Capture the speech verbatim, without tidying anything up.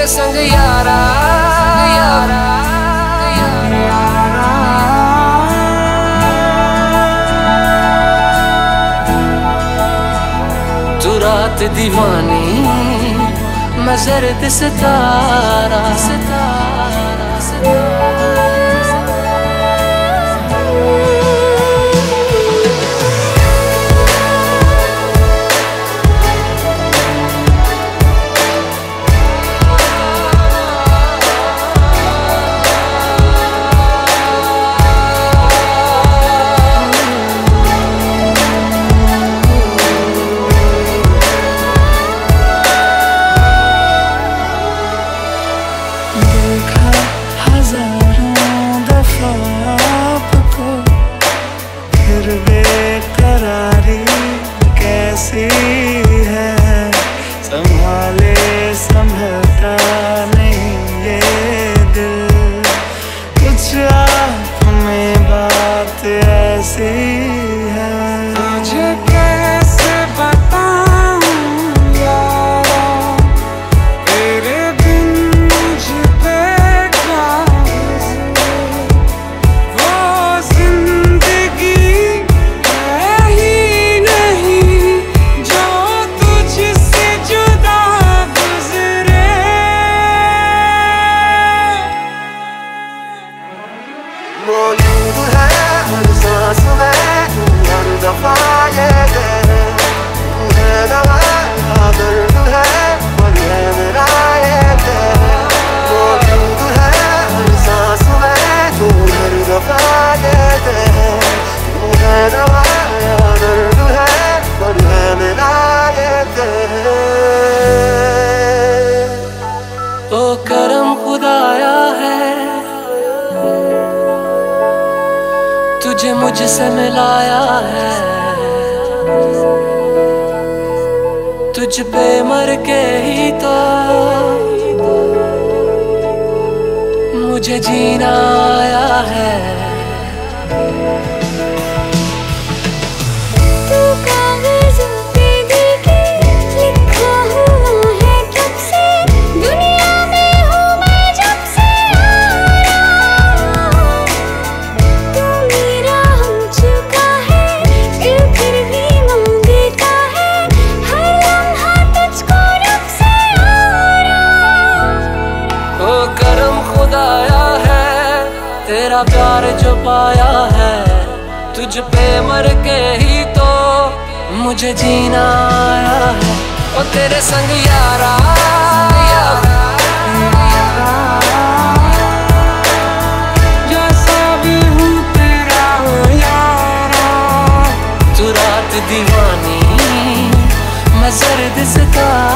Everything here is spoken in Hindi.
तेरे संग यारा यारा यारा। तू रात दीवानी मैं जर्द सितारा सितारा सितारा। बेकरारी कैसी है, संभाले संभलता नहीं ये दिल। कुछ आप में बात ऐसी है, तुझे कैसे बताऊं यारा, तेरे बिन मुझ पे क्या वो जिंदगी मौजूद है हर सांस में, हर दफा ये तू है दवा दर्द है पर है मेरा ये मौजूद है हर सांस में, तू हर दफा ये तू है दवा दर्द है पर है मेरा ये। ओ करम खुदाया है तुझे मुझसे मिलाया है, तुझ पे मर के ही तो मुझे जीना आया है। तेरा प्यार जो पाया है, तुझ पे मर के ही तो मुझे जीना आया है। ओ तेरे संग यारा यारा जैसा भी हूँ तेरा यारा। तू रात दीवानी मैं जर्द सितारा।